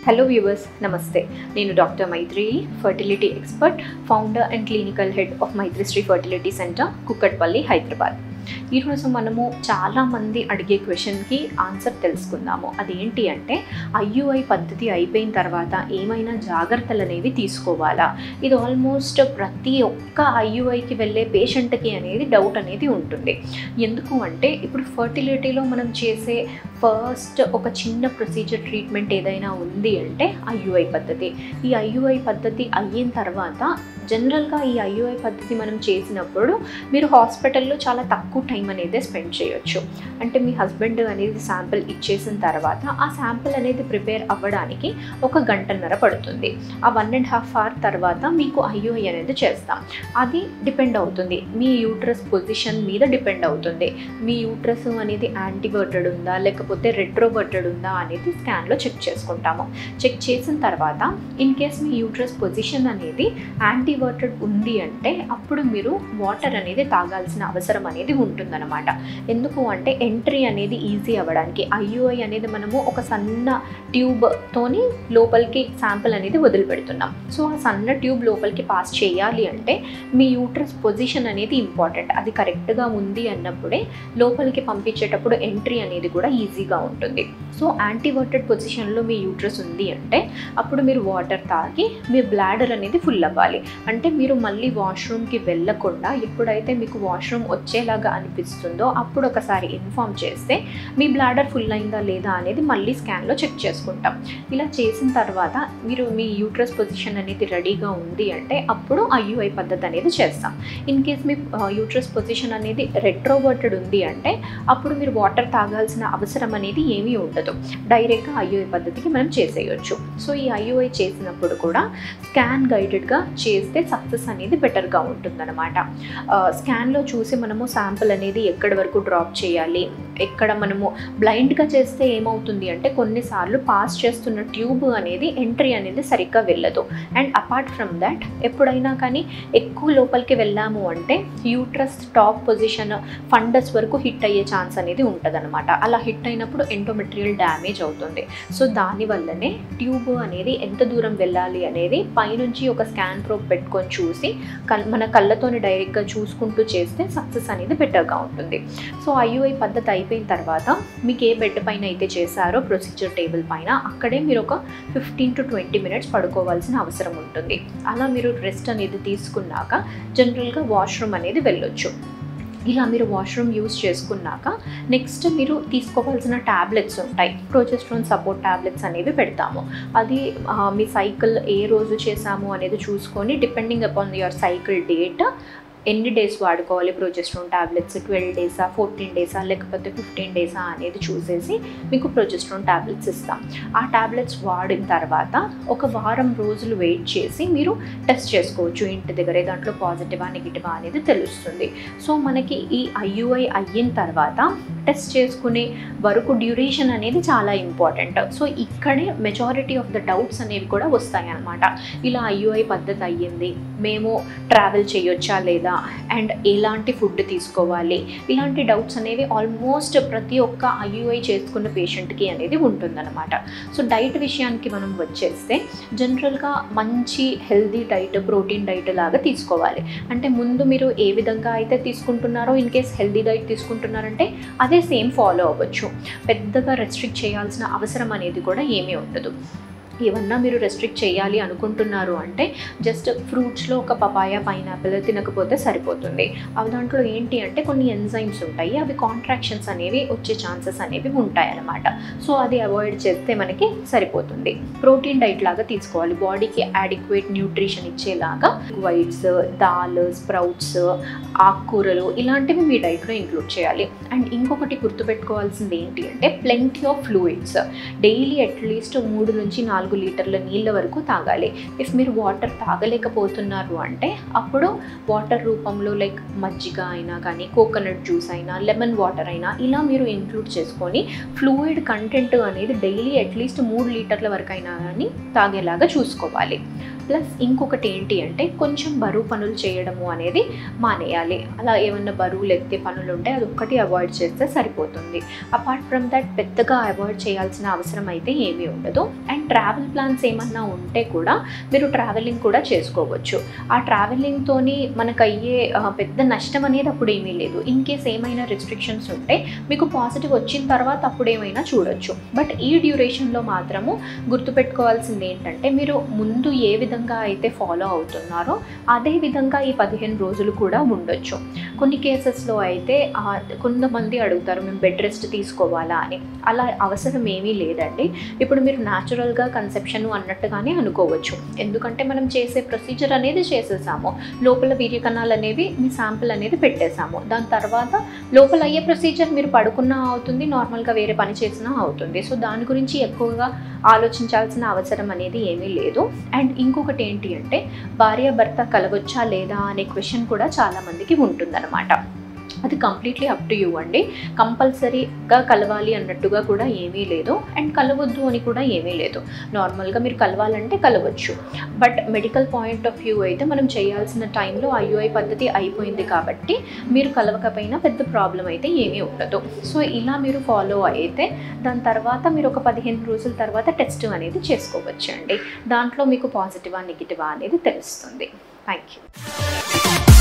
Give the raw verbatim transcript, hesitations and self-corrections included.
Hello viewers, Namaste. Nenu Doctor Mythrayi, fertility expert, founder and clinical head of Mythri Fertility Center, Kukatpalli, Hyderabad. ఈ రోజు మనము చాలా మంది అడిగే క్వశ్చన్కి ఆన్సర్ తెలుసుకుందాము. అదేంటి అంటే ఐయుఐ పద్ధతి అయిపోయిన తర్వాత ఏమైనా జాగ్రత్తలు అనేవి తీసుకోవాలా? ఇది ఆల్మోస్ట్ ప్రతి ఒక్క ఐయుఐకి వెళ్ళే పేషెంట్కి అనేది డౌట్ అనేది ఉంటుంది. ఎందుకు అంటే ఇప్పుడు ఫర్టిలిటీలో మనం చేసే ఫస్ట్ ఒక చిన్న ప్రొసీజర్ ట్రీట్మెంట్ ఏదైనా ఉంది అంటే ఐయుఐ పద్ధతి. ఈ ఐయుఐ పద్ధతి అయిన తర్వాత జనరల్గా ఈ ఐయుఐ పద్ధతి మనం చేసినప్పుడు మీరు హాస్పిటల్లో చాలా తక్కువ టైం అనేది స్పెండ్ చేయొచ్చు. అంటే మీ హస్బెండ్ అనేది శాంపిల్ ఇచ్చేసిన తర్వాత ఆ శాంపిల్ అనేది ప్రిపేర్ అవ్వడానికి ఒక గంటన్నర పడుతుంది. ఆ వన్ అండ్ హాఫ్ అవర్ తర్వాత మీకు ఐయుఐ అనేది చేస్తాం. అది డిపెండ్ అవుతుంది మీ యూట్రస్ పొజిషన్ మీద డిపెండ్ అవుతుంది. మీ యూట్రస్ అనేది యాంటీవర్టెడ్ ఉందా లేకపోతే రెట్రోవర్టెడ్ ఉందా అనేది స్కాన్లో చెక్ చేసుకుంటాము. చెక్ చేసిన తర్వాత ఇన్ కేస్ మీ యూట్రస్ పొజిషన్ అనేది యాంటీ వర్టెడ్ ఉంది అంటే అప్పుడు మీరు వాటర్ అనేది తాగాల్సిన అవసరం అనేది ఉంటుందన్నమాట. ఎందుకు అంటే ఎంట్రీ అనేది ఈజీ అవ్వడానికి. ఐయుఐ అనేది మనము ఒక సన్న ట్యూబ్తోని లోపలికి శాంపిల్ అనేది వదిలిపెడుతున్నాం. సో ఆ సన్న ట్యూబ్ లోపలికి పాస్ చేయాలి అంటే మీ యూట్రస్ పొజిషన్ అనేది ఇంపార్టెంట్. అది కరెక్ట్గా ఉంది అన్నప్పుడే లోపలికి పంపించేటప్పుడు ఎంట్రీ అనేది కూడా ఈజీగా ఉంటుంది. సో యాంటీవర్టెడ్ పొజిషన్లో మీ యూట్రస్ ఉంది అంటే అప్పుడు మీరు వాటర్ తాగి మీ బ్లాడర్ అనేది ఫుల్ అవ్వాలి. అంటే మీరు మళ్ళీ వాష్రూమ్కి వెళ్ళకుండా ఎప్పుడైతే మీకు వాష్రూమ్ వచ్చేలాగా అనిపిస్తుందో అప్పుడు ఒకసారి ఇన్ఫామ్ చేస్తే మీ బ్లాడర్ ఫుల్ అయిందా లేదా అనేది మళ్ళీ స్కాన్లో చెక్ చేసుకుంటాం. ఇలా చేసిన తర్వాత మీరు మీ యూట్రస్ పొజిషన్ అనేది రెడీగా ఉంది అంటే అప్పుడు ఐయుఐ పద్ధతి అనేది చేస్తాం. ఇన్ కేస్ మీ యూట్రస్ పొజిషన్ అనేది రెట్రోవర్టెడ్ ఉంది అంటే అప్పుడు మీరు వాటర్ తాగాల్సిన అవసరం అనేది ఏమీ ఉండదు. డైరెక్ట్గా ఐయుఐ పద్ధతికి మనం చేసేయచ్చు. సో ఈ ఐయుఐ చేసినప్పుడు కూడా స్కాన్ గైడెడ్గా చేస్తే సక్సెస్ అనేది బెటర్గా ఉంటుందన్నమాట. స్కాన్లో చూసి మనము శాంపిల్ అనేది ఎక్కడి వరకు డ్రాప్ చేయాలి, ఎక్కడ మనము బ్లైండ్గా చేస్తే ఏమవుతుంది అంటే కొన్నిసార్లు పాస్ చేస్తున్న ట్యూబ్ అనేది ఎంట్రీ అనేది సరిగ్గా వెళ్ళదు. అండ్ అపార్ట్ ఫ్రమ్ దాట్ ఎప్పుడైనా కానీ ఎక్కువ లోపలికి వెళ్ళాము అంటే యూట్రస్ టాప్ పొజిషన్ ఫండస్ వరకు హిట్ అయ్యే ఛాన్స్ అనేది ఉంటుందన్నమాట. అలా హిట్ అయినప్పుడు ఎండోమెట్రియల్ డ్యామేజ్ అవుతుంది. సో దానివల్లనే ట్యూబ్ అనేది ఎంత దూరం వెళ్ళాలి అనేది పైనుంచి ఒక స్కాన్ ప్రోబ్ పెట్టుకొని చూసి కల్ మన కళ్ళతోని డైరెక్ట్గా చూసుకుంటూ చేస్తే సక్సెస్ అనేది బెటర్గా ఉంటుంది. సో ఐయుఐ పద్ధతి అయిపోయిన తర్వాత మీకు ఏ బెడ్ పైన అయితే చేశారో ప్రొసీజర్ టేబుల్ పైన అక్కడే మీరు ఒక ఫిఫ్టీన్ టు ట్వంటీ మినిట్స్ పడుకోవాల్సిన అవసరం ఉంటుంది. అలా మీరు రెస్ట్ అనేది తీసుకున్నాక జనరల్గా వాష్రూమ్ అనేది వెళ్ళొచ్చు. ఇలా మీరు వాష్రూమ్ యూజ్ చేసుకున్నాక నెక్స్ట్ మీరు తీసుకోవాల్సిన ట్యాబ్లెట్స్ ఉంటాయి. ప్రొజెస్ట్రాన్ సపోర్ట్ ట్యాబ్లెట్స్ అనేవి పెడతాము. అది మీ సైకిల్ ఏ రోజు చేసాము అనేది చూసుకొని depending upon your cycle date ఎన్ని డేస్ వాడుకోవాలి ప్రొజెస్ట్రాన్ ట్యాబ్లెట్స్, ట్వెల్వ్ డేసా ఫోర్టీన్ డేసా లేకపోతే ఫిఫ్టీన్ డేసా అనేది చూసేసి మీకు ప్రొజెస్ట్రాన్ ట్యాబ్లెట్స్ ఇస్తాం. ఆ ట్యాబ్లెట్స్ వాడిన తర్వాత ఒక వారం రోజులు వెయిట్ చేసి మీరు టెస్ట్ చేసుకోవచ్చు ఇంటి దగ్గరే. దాంట్లో పాజిటివా నెగిటివా అనేది తెలుస్తుంది. సో మనకి ఈ ఐయుఐ అయిన తర్వాత టెస్ట్ చేసుకునే వరకు డ్యూరేషన్ అనేది చాలా ఇంపార్టెంట్. సో ఇక్కడే మెజారిటీ ఆఫ్ ద డౌట్స్ అనేవి కూడా వస్తాయి అన్నమాట. ఇలా ఐయుఐ పద్ధతి అయ్యింది, మేము ట్రావెల్ చేయొచ్చా లేదా, అండ్ ఎలాంటి ఫుడ్ తీసుకోవాలి, ఇలాంటి డౌట్స్ అనేవి ఆల్మోస్ట్ ప్రతి ఒక్క ఐయుఐ చేసుకున్న పేషెంట్కి అనేది ఉంటుందన్నమాట. సో డైట్ విషయానికి మనం వచ్చేస్తే జనరల్గా మంచి హెల్దీ డైట్, ప్రోటీన్ డైట్ లాగా తీసుకోవాలి. అంటే ముందు మీరు ఏ విధంగా అయితే తీసుకుంటున్నారో ఇన్ కేస్ హెల్దీ డైట్ తీసుకుంటున్నారంటే అదే సేమ్ ఫాలో అవ్వచ్చు. పెద్దగా రెస్ట్రిక్ట్ చేయాల్సిన అవసరం అనేది కూడా ఏమీ ఉండదు. ఏమన్నా మీరు రెస్ట్రిక్ట్ చేయాలి అనుకుంటున్నారు అంటే జస్ట్ ఫ్రూట్స్లో ఒక పపాయ, పైనాపిల్ తినకపోతే సరిపోతుంది. అవి దాంట్లో ఏంటి అంటే కొన్ని ఎంజైమ్స్ ఉంటాయి, అవి కాంట్రాక్షన్స్ అనేవి వచ్చే ఛాన్సెస్ అనేవి ఉంటాయి అన్నమాట. సో అది అవాయిడ్ చేస్తే మనకి సరిపోతుంది. ప్రోటీన్ డైట్ లాగా తీసుకోవాలి, బాడీకి అడిక్వేట్ న్యూట్రిషన్ ఇచ్చేలాగా వైట్స్, దాల్, స్ప్రౌట్స్, ఆకుకూరలు ఇలాంటివి మీ డైట్లో ఇంక్లూడ్ చేయాలి. అండ్ ఇంకొకటి గుర్తుపెట్టుకోవాల్సింది ఏంటి అంటే plenty of fluids. Daily at least మూడు నుంచి నాలుగు నాలుగు లీటర్ల నీళ్ళ వరకు తాగాలి. ఇఫ్ మీరు వాటర్ తాగలేకపోతున్నారు అంటే అప్పుడు వాటర్ రూపంలో లైక్ మజ్జిగ అయినా కానీ, కోకోనట్ జ్యూస్ అయినా, లెమన్ వాటర్ అయినా ఇలా మీరు ఇంక్లూడ్ చేసుకొని ఫ్లూయిడ్ కంటెంట్ అనేది డైలీ అట్లీస్ట్ మూడు లీటర్ల వరకు అయినా కానీ తాగేలాగా చూసుకోవాలి. ప్లస్ ఇంకొకటి ఏంటి అంటే కొంచెం బరువు పనులు చేయడము అనేది మానేయాలి. అలా ఏమన్నా బరువులు ఎత్తే పనులు ఉంటే అది ఒక్కటి అవాయిడ్ చేస్తే సరిపోతుంది. అపార్ట్ ఫ్రమ్ దట్ పెద్దగా అవాయిడ్ చేయాల్సిన అవసరం అయితే ఏమీ ఉండదు. అండ్ ట్రావెల్ ట్రావెల్ ప్లాన్స్ ఏమన్నా ఉంటే కూడా మీరు ట్రావెలింగ్ కూడా చేసుకోవచ్చు. ఆ ట్రావెలింగ్తోని మనకు అయ్యే పెద్ద నష్టం అనేది అప్పుడు ఏమీ లేదు. ఇన్ కేస్ ఏమైనా రిస్ట్రిక్షన్స్ ఉంటే మీకు పాజిటివ్ వచ్చిన తర్వాత అప్పుడు ఏమైనా చూడొచ్చు. బట్ ఈ డ్యూరేషన్లో మాత్రము గుర్తుపెట్టుకోవాల్సింది ఏంటంటే మీరు ముందు ఏ విధంగా అయితే ఫాలో అవుతున్నారో అదే విధంగా ఈ పదిహేను రోజులు కూడా ఉండొచ్చు. కొన్ని కేసెస్లో అయితే కొంతమంది అడుగుతారు మేము బెడ్ రెస్ట్ తీసుకోవాలా అని. అలా అవసరం ఏమీ లేదండి. ఇప్పుడు మీరు న్యాచురల్గా కన్సెప్షన్ అన్నట్టుగానే అనుకోవచ్చు. ఎందుకంటే మనం చేసే ప్రొసీజర్ అనేది చేసేసాము, లోపల వీర్యకణాలు అనేవి మీ శాంపిల్ అనేది పెట్టేసాము. దాని తర్వాత లోపల అయ్యే ప్రొసీజర్ మీరు పడుకున్నా అవుతుంది, నార్మల్గా వేరే పని చేసినా అవుతుంది. సో దాని గురించి ఎక్కువగా ఆలోచించాల్సిన అవసరం అనేది ఏమీ లేదు. అండ్ ఇంకొకటి ఏంటి అంటే భార్య భర్త కలవచ్చా లేదా అనే క్వశ్చన్ కూడా చాలామందికి ఉంటుందన్నమాట. అది కంప్లీట్లీ అప్ టు యూ అండి. కంపల్సరీగా కలవాలి అన్నట్టుగా కూడా ఏమీ లేదు, అండ్ కలవద్దు అని కూడా ఏమీ లేదు. నార్మల్గా మీరు కలవాలంటే కలవచ్చు. But medical point of view అయితే మనం చేయాల్సిన టైంలో ఐయుఐ పద్ధతి అయిపోయింది కాబట్టి మీరు కలవకపోయినా పెద్ద ప్రాబ్లం అయితే ఏమీ ఉండదు. సో ఇలా మీరు ఫాలో అయితే దాని తర్వాత మీరు ఒక పదిహేను రోజుల తర్వాత టెస్ట్ అనేది చేసుకోవచ్చు అండి. దాంట్లో మీకు పాజిటివా నెగిటివా అనేది తెలుస్తుంది. Thank you.